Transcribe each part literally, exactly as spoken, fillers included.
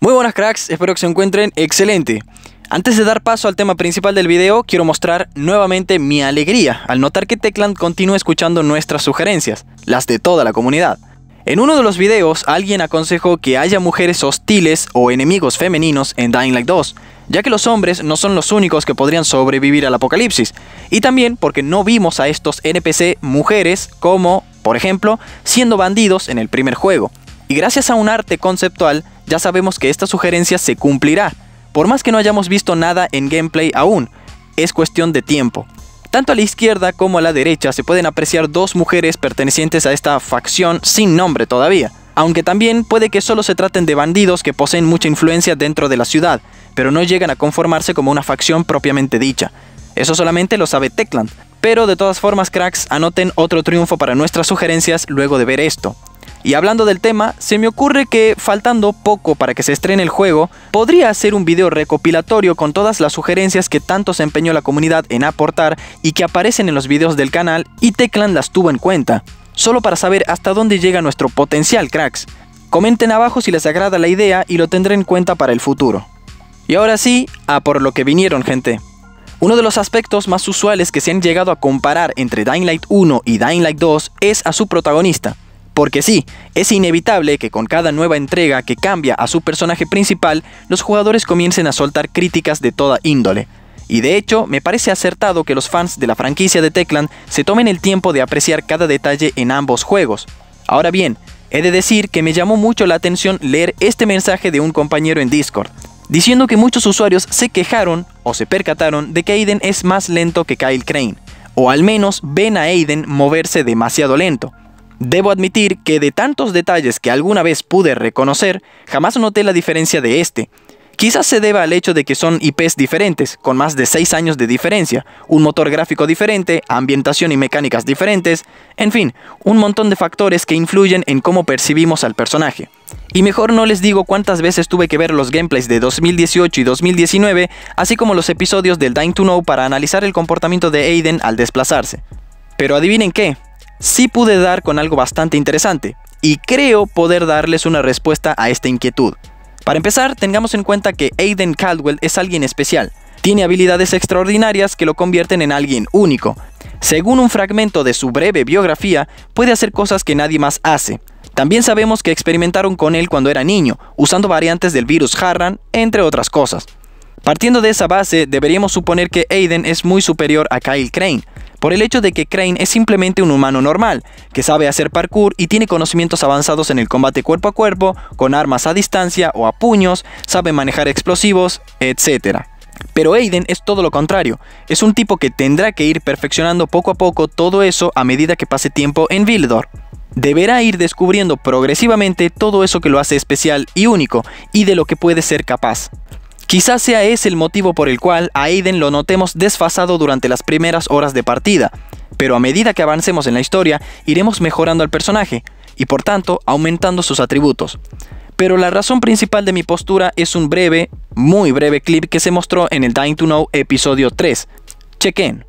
Muy buenas cracks, espero que se encuentren excelente. Antes de dar paso al tema principal del video, quiero mostrar nuevamente mi alegría al notar que Techland continúa escuchando nuestras sugerencias, las de toda la comunidad. En uno de los videos, alguien aconsejó que haya mujeres hostiles o enemigos femeninos en Dying Light dos, ya que los hombres no son los únicos que podrían sobrevivir al apocalipsis, y también porque no vimos a estos N P C mujeres como, por ejemplo, siendo bandidos en el primer juego. Y gracias a un arte conceptual, ya sabemos que esta sugerencia se cumplirá, por más que no hayamos visto nada en gameplay aún, es cuestión de tiempo. Tanto a la izquierda como a la derecha se pueden apreciar dos mujeres pertenecientes a esta facción sin nombre todavía, aunque también puede que solo se traten de bandidos que poseen mucha influencia dentro de la ciudad, pero no llegan a conformarse como una facción propiamente dicha. Eso solamente lo sabe Techland, pero de todas formas cracks, anoten otro triunfo para nuestras sugerencias luego de ver esto. Y hablando del tema, se me ocurre que faltando poco para que se estrene el juego, podría hacer un video recopilatorio con todas las sugerencias que tanto se empeñó la comunidad en aportar y que aparecen en los videos del canal y Techland las tuvo en cuenta, solo para saber hasta dónde llega nuestro potencial cracks. Comenten abajo si les agrada la idea y lo tendré en cuenta para el futuro. Y ahora sí, a por lo que vinieron gente. Uno de los aspectos más usuales que se han llegado a comparar entre Dying Light uno y Dying Light dos es a su protagonista. Porque sí, es inevitable que con cada nueva entrega que cambia a su personaje principal, los jugadores comiencen a soltar críticas de toda índole. Y de hecho, me parece acertado que los fans de la franquicia de Techland se tomen el tiempo de apreciar cada detalle en ambos juegos. Ahora bien, he de decir que me llamó mucho la atención leer este mensaje de un compañero en Discord, diciendo que muchos usuarios se quejaron o se percataron de que Aiden es más lento que Kyle Crane, o al menos ven a Aiden moverse demasiado lento. Debo admitir que de tantos detalles que alguna vez pude reconocer, jamás noté la diferencia de este. Quizás se deba al hecho de que son I Pes diferentes, con más de seis años de diferencia, un motor gráfico diferente, ambientación y mecánicas diferentes, en fin, un montón de factores que influyen en cómo percibimos al personaje. Y mejor no les digo cuántas veces tuve que ver los gameplays de dos mil dieciocho y dos mil diecinueve, así como los episodios del Dying to Know para analizar el comportamiento de Aiden al desplazarse. Pero adivinen qué. Sí pude dar con algo bastante interesante, y creo poder darles una respuesta a esta inquietud. Para empezar, tengamos en cuenta que Aiden Caldwell es alguien especial. Tiene habilidades extraordinarias que lo convierten en alguien único. Según un fragmento de su breve biografía, puede hacer cosas que nadie más hace. También sabemos que experimentaron con él cuando era niño, usando variantes del virus Harran, entre otras cosas. Partiendo de esa base, deberíamos suponer que Aiden es muy superior a Kyle Crane, por el hecho de que Crane es simplemente un humano normal, que sabe hacer parkour y tiene conocimientos avanzados en el combate cuerpo a cuerpo, con armas a distancia o a puños, sabe manejar explosivos, etcétera. Pero Aiden es todo lo contrario, es un tipo que tendrá que ir perfeccionando poco a poco todo eso a medida que pase tiempo en Villedor. Deberá ir descubriendo progresivamente todo eso que lo hace especial y único, y de lo que puede ser capaz. Quizás sea ese el motivo por el cual a Aiden lo notemos desfasado durante las primeras horas de partida, pero a medida que avancemos en la historia, iremos mejorando al personaje, y por tanto, aumentando sus atributos. Pero la razón principal de mi postura es un breve, muy breve clip que se mostró en el Dying to Know episodio tres. Chequen.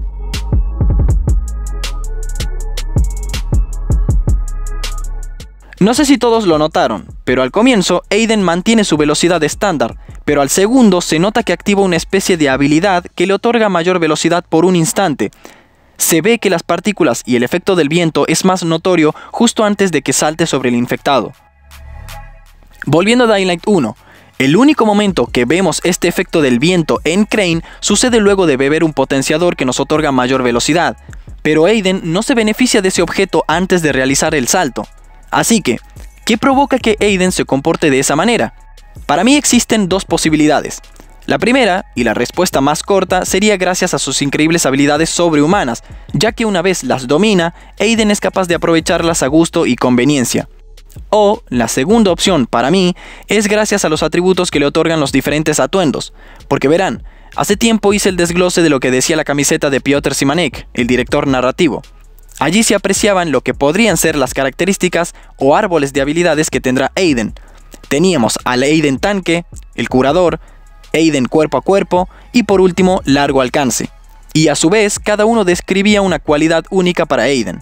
No sé si todos lo notaron, pero al comienzo Aiden mantiene su velocidad estándar, pero al segundo se nota que activa una especie de habilidad que le otorga mayor velocidad por un instante. Se ve que las partículas y el efecto del viento es más notorio justo antes de que salte sobre el infectado. Volviendo a Dying Light uno, el único momento que vemos este efecto del viento en Crane sucede luego de beber un potenciador que nos otorga mayor velocidad, pero Aiden no se beneficia de ese objeto antes de realizar el salto. Así que, ¿qué provoca que Aiden se comporte de esa manera? Para mí existen dos posibilidades. La primera, y la respuesta más corta, sería gracias a sus increíbles habilidades sobrehumanas, ya que una vez las domina, Aiden es capaz de aprovecharlas a gusto y conveniencia. O, la segunda opción para mí, es gracias a los atributos que le otorgan los diferentes atuendos, porque verán, hace tiempo hice el desglose de lo que decía la camiseta de Piotr Szymanek, el director narrativo. Allí se apreciaban lo que podrían ser las características o árboles de habilidades que tendrá Aiden. Teníamos al Aiden tanque, el curador, Aiden cuerpo a cuerpo y por último largo alcance. Y a su vez cada uno describía una cualidad única para Aiden.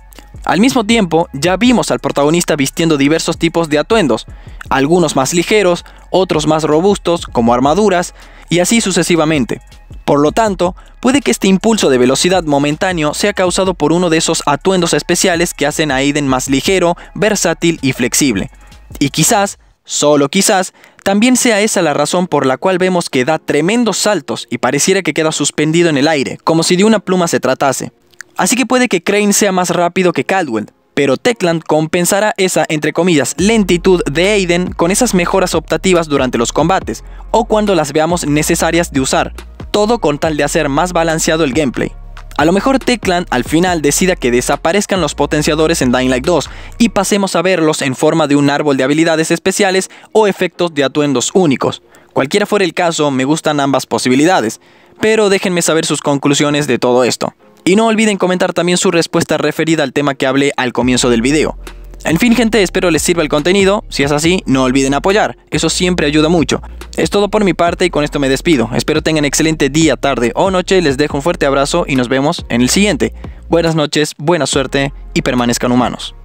Al mismo tiempo, ya vimos al protagonista vistiendo diversos tipos de atuendos, algunos más ligeros, otros más robustos, como armaduras, y así sucesivamente. Por lo tanto, puede que este impulso de velocidad momentáneo sea causado por uno de esos atuendos especiales que hacen a Aiden más ligero, versátil y flexible. Y quizás, solo quizás, también sea esa la razón por la cual vemos que da tremendos saltos y pareciera que queda suspendido en el aire, como si de una pluma se tratase. Así que puede que Crane sea más rápido que Caldwell, pero Techland compensará esa, entre comillas, lentitud de Aiden con esas mejoras optativas durante los combates, o cuando las veamos necesarias de usar, todo con tal de hacer más balanceado el gameplay. A lo mejor Techland al final decida que desaparezcan los potenciadores en Dying Light dos y pasemos a verlos en forma de un árbol de habilidades especiales o efectos de atuendos únicos. Cualquiera fuera el caso, me gustan ambas posibilidades, pero déjenme saber sus conclusiones de todo esto. Y no olviden comentar también su respuesta referida al tema que hablé al comienzo del video. En fin, gente, espero les sirva el contenido. Si es así, no olviden apoyar, eso siempre ayuda mucho. Es todo por mi parte y con esto me despido. Espero tengan excelente día, tarde o noche. Les dejo un fuerte abrazo y nos vemos en el siguiente. Buenas noches, buena suerte y permanezcan humanos.